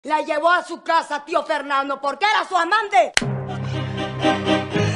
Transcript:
La llevó a su casa, tío Fernando, porque era su amante.